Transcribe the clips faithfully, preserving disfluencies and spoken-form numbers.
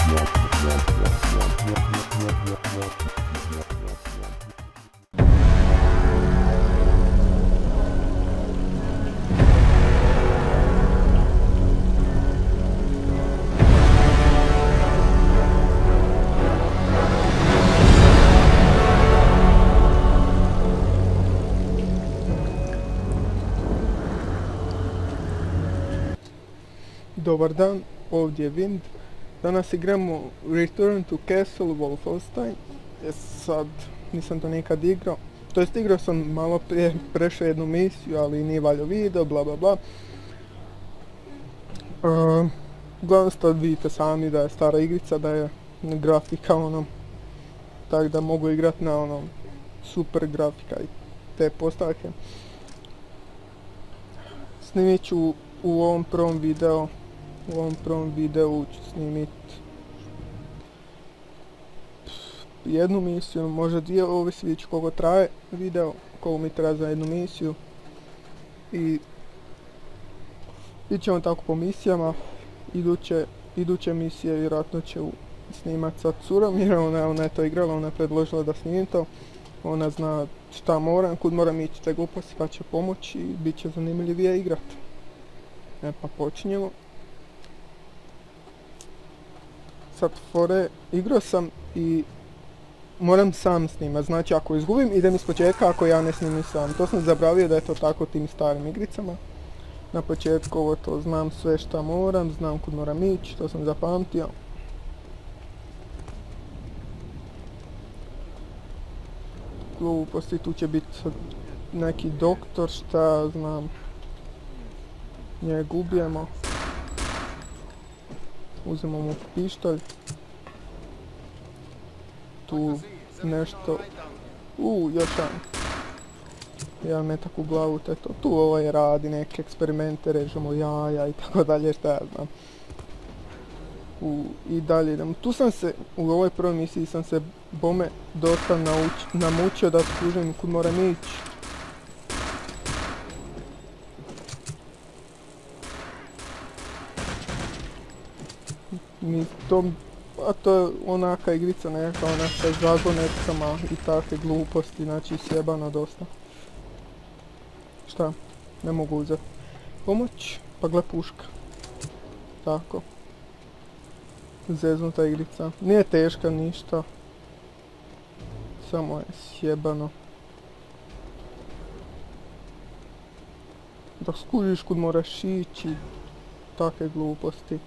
Dobar dan, ovdje je Vind. Danas igramo Return to Castle Wolfenstein. E sad, nisam to nikad igrao. To jest igrao sam malo prije, prešao jednu misiju, ali nije valjao video, bla bla bla. Uh, Uglavnom sad vidite sami da je stara igrica, da je grafika ono, tako da mogu igrat na ono super grafika i te postavke. Snimit ću u ovom prvom videu, u ovom prvom videu ću snimit jednu misiju, možda dvije, ovisi vidjet ću koliko traje video, koliko mi treba za jednu misiju. I ići ćemo tako po misijama. Iduće, iduće misije vjerojatno će snimat sa curom, jer ona, ona je to igrala, ona je predložila da snimim to. Ona zna šta moram, kud moram ići te gluposti, pa će pomoći i bit će zanimljivije igrat. E pa počinjemo. Sad fore, igrao sam i moram sam snimat, znači ako izgubim idem iz početka, ako ja ne snimim sam. To sam zaboravio da je to tako tim starim igricama. Na početku ovo to znam sve šta moram, znam kud moram ići, to sam zapamtio. Gluposti, tu će biti neki doktor, šta znam. Njega ubijemo. Uzmemo mu pištolj. Tu nešto. Uuu, još jedan. Jedan metak u glavu, te to. Tu ovaj radi neke eksperimente, režemo jaja i tako dalje, šta ja znam. U, I dalje idemo. Tu sam se, u ovoj prvoj misiji sam se bome dosta nauč, namučio da skužim kud moram ići. Mi to, a to je onaka igrica neka, ona sa zagonetcama i takve gluposti, znači sjebano dosta. Šta? Ne mogu uzeti pomoć, pa gle puška. Tako. Zeznuta igrica. Nije teška ništa. Samo je sjebano. Da skužiš kud moraš ići. Takve gluposti.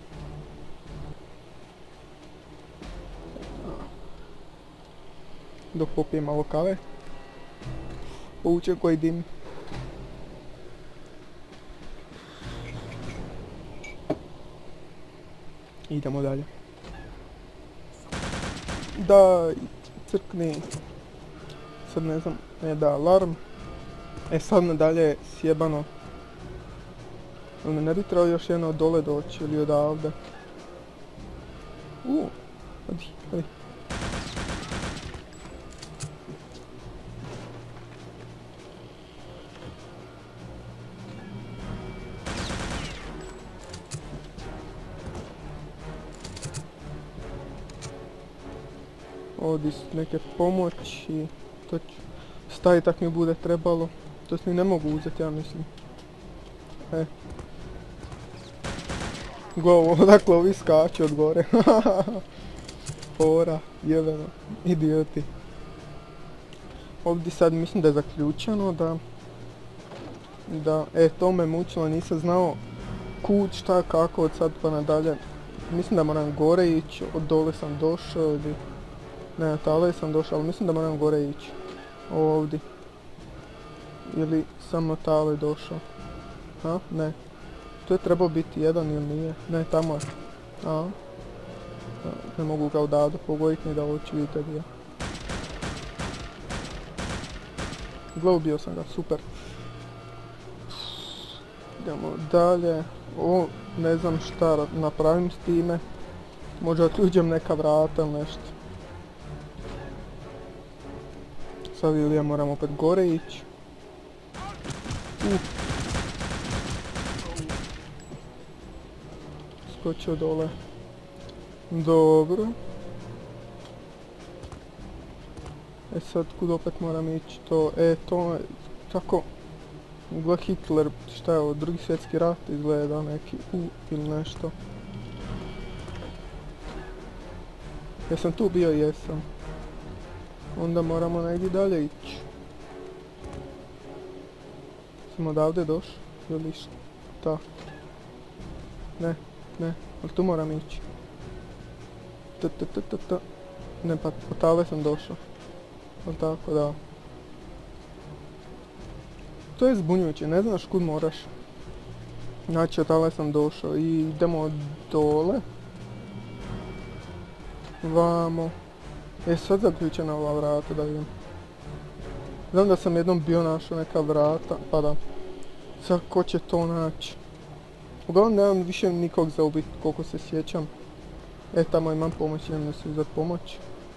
Dok popijem malo kave. Povučem koji dim. Idemo dalje. Da, crkni. Sad ne znam, ne da alarm. E sad nadalje je sjebano. Ne bi trebao još jedno od dole doći ili odavde. Uuu, odi, odi. Ovdje su neke pomoći, to ću staviti tak mi bude trebalo, to se ni ne mogu uzeti, ja mislim. E. Glovo, odakle ovi skaču od gore. Fora, jebeno, idioti. Ovdje sad mislim da je zaključeno, da... Da, e, to me mučilo, nisam znao kud, šta, kako, od sad pa nadalje. Mislim da moram gore ići, od dole sam došao ili... Ne, tale sam došao, ali mislim da moram gore ići. Ovdje. Ili samo tale došao. A? Ne. Tu je trebao biti jedan ili nije. Ne, tamo je. A? Ne mogu ga odavde pogoditi ni da ovo ću vidjeti gdje. Gle, ubio sam ga, super. Idemo dalje. Ovo ne znam šta napravim s time. Možda otključem neka vrata ili nešto. Sad ili ja moram opet gore ići. Uh. Skočio dole. Dobro. E sad kud opet moram ići to, e to je tako, gle Hitler, šta je ovo, drugi svjetski rat izgleda neki u ili nešto. Jesam tu bio? Jesam. Onda moramo negdje dalje ići. Sam odavde došao ili šta? Ne, ne, ali tu moram ići. T t t t t. Ne pa, otale sam došao. Ali tako da. To je zbunjujuće, ne znaš kud moraš. Znači otale sam došao i idemo dole. Vamo. Je sad zaključena ova vrata da vidim. Znam da sam jednom bio našao neka vrata, pa da. Sad ko će to naći? Uglavnom nemam više nikog za ubiti koliko se sjećam. E tamo imam pomoć, idem da se uzeti pomoć.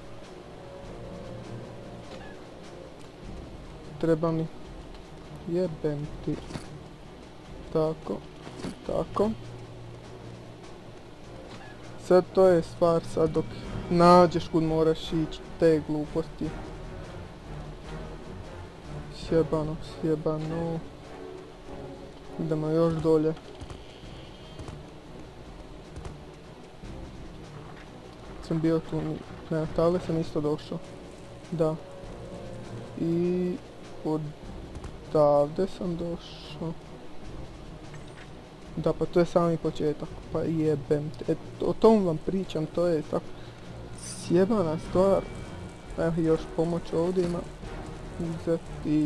Treba mi. Jebem ti. Tako. Tako. Sad to je stvar sad dok nađeš kud moraš ići te gluposti. Sjebano, sjebano. Idemo još dolje. Sam bio tu, ne, tale sam isto došao. Da. I odavde sam došao. Da, pa to je sami početak, pa jebem te, e, o tom vam pričam, to je tako sjebana stvar. Evo još pomoć ovdje ima uzeti i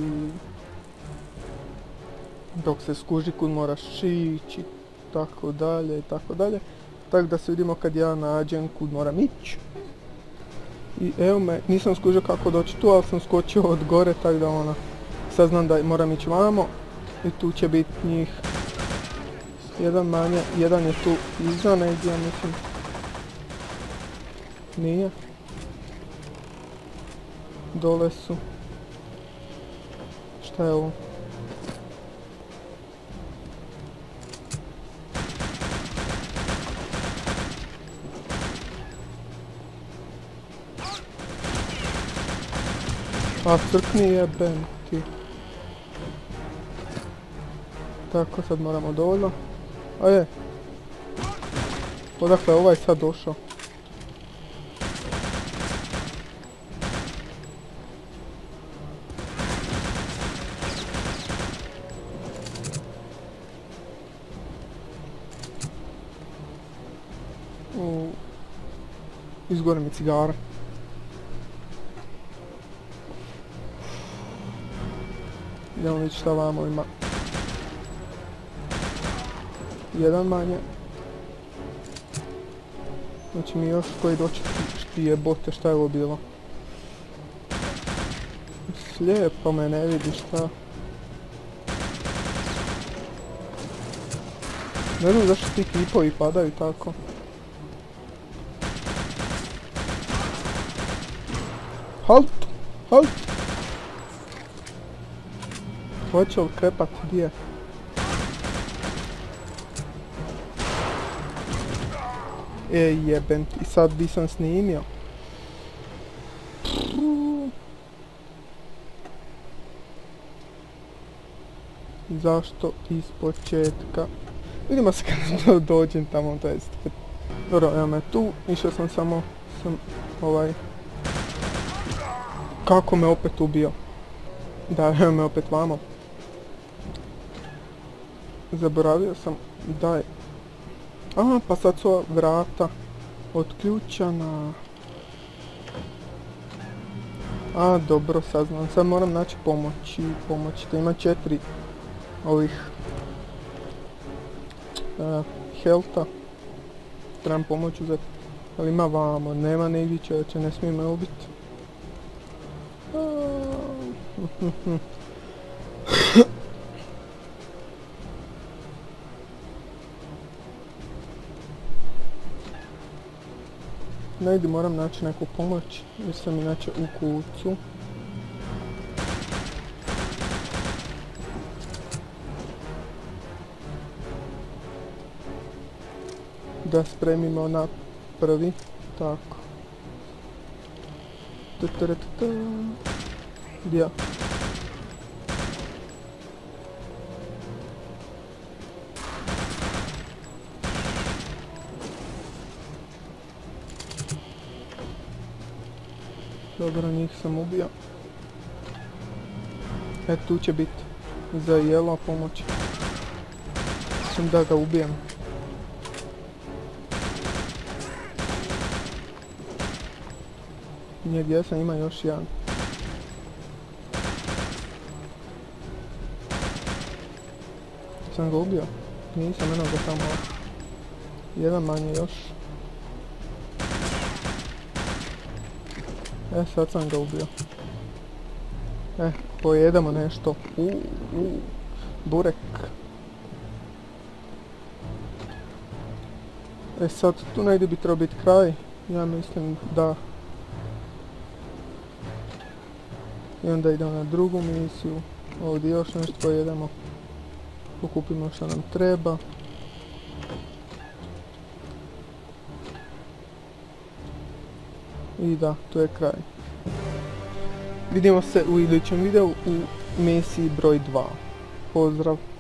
dok se skuži kud moraš ići, tako dalje i tako dalje. Tako da se vidimo kad ja nađem kud moram ići. I evo me, nisam skužio kako doći tu, ali sam skočio od gore, tako da ona, sad znam da moram ići vamo i tu će biti njih. Jedan manje, jedan je tu iza negdje, ja mislim. Nije. Dole su. Šta je ovo? A crkni jebem ti. Tako, sad moramo dovoljno. A je. Odakle je ovaj sad došao? U... Izgore mi cigara. Idemo vidjeti šta vamo ima. Jedan manje. Znači mi još koji doći jebote, šta je ovo bilo? Slijepo me ne vidi šta. Ne znam zašto ti klipovi padaju tako. Halt! Halt! Hoće li krepat? Gdje? E jebem ti, sad bi sam snimio. Zašto iz početka? Vidimo se kad dođem tamo, to jest. Dobro, evo me tu, išao sam samo, sam ovaj... Kako me opet ubio? Da, evo me opet vamo. Zaboravio sam da je... Aha, pa sad su vrata otključana. A, dobro, saznam. Sad moram naći pomoć i pomoć. To ima četiri ovih uh, helta. Trebam pomoć uzeti. Ali ima vamo, nema negdje čovječe, ne smije me ubiti. Negdje moram naći neku pomoć, jer sam inače u kucu. Da spremimo na prvi. Tako. Ta-ta-ra-ta-ta. Gdje? Dobro, njih sam ubio. E, tu će biti za jelo pomoć. Sam da ga ubijem. Nije gdje sam, ima još jedan. Sam ga ubio? Nisam, eno ga tamo. Jedan manje još. E, sad sam ga ubio. E, pojedemo nešto. Uuu, uu, burek. E sad, tu negdje bi trebao biti kraj. Ja mislim da. I onda idemo na drugu misiju. Ovdje još nešto pojedemo. Pokupimo što nam treba. I da, to je kraj. Vidimo se u idućem videu u misiji broj dva. Pozdrav!